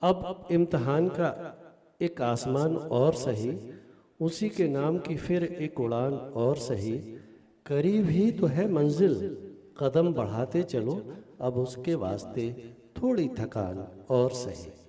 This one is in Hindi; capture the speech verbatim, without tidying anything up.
अब इम्तहान का एक आसमान और सही, उसी के नाम की फिर एक उड़ान और सही। करीब ही तो है मंजिल, कदम बढ़ाते चलो, अब उसके वास्ते थोड़ी थकान और सही।